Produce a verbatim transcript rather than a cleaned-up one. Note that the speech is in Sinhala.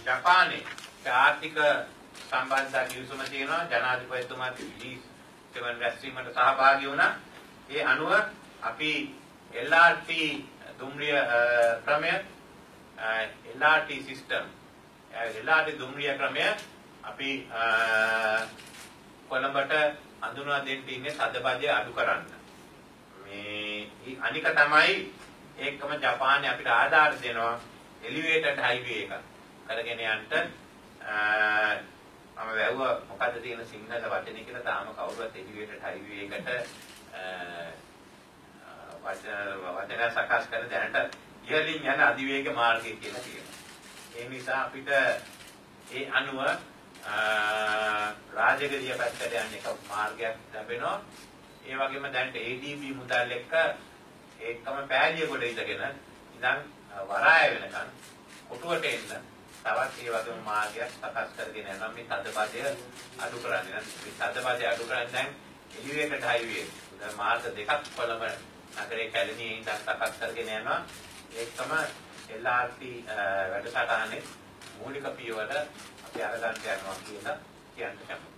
ජපානයේ ආර්ථික සම්බන්ධතා කිවිසුම තියෙනවා. ජනාධිපතිතුමා විලීස් සෙවන් රැස්වීමට සහභාගී වුණා. ඒ අනුව අපි L R T දුම්රිය ක්‍රමය L R T system L R T දුම්රිය ක්‍රමය අපි කොළඹට හඳුන්වා දෙන්න ඉන්නේ තදබදය අඩු කරන්න. මේ අනික තමයි ඒකම ජපානයේ අපිට ආධාර දෙනවා එලිවේටඩ් හයිවේ එක කරගෙන යන්න. මම වැවුව මොකද්ද තියෙන සිංහල වචනේ කියලා තාම කවුරුවත් එලිවේටඩ් හයිවේ එකට වචන සකස් කර දැනට ඉහළින් යන අධිවේග මාර්ගය කියලා කියනවා. ඒ නිසා අපිට ඒ අනුව රාජගිරිය පැත්තට යන එක මාර්ගයක් ලැබෙනවා. ඒ වගේම දැන් A D B මුදල් එක්ක ඒකම පෑලිය කොට ඉඳගෙන ඉඳන් වරාය වෙනකන් කොටුවට එන්න තවත් ඒ වගේම මාර්ගයක් සකස් කරගෙන යනවා. මේ තදබදය අඩු කරන්නේ. මේ තදබදය අඩු කරන්නේ දැන් එලිවේටඩ් හයිවේ දැන් මාර්ග දෙකක් කොළඹ නගරේ කැලණියේ ඉඳන් සකස් කරගෙන යනවා. ඒකම L R T වැඩසටහනේ මූලික පියවර අපි අරගන්න යනවා කියලා කියන්න කැමතියි.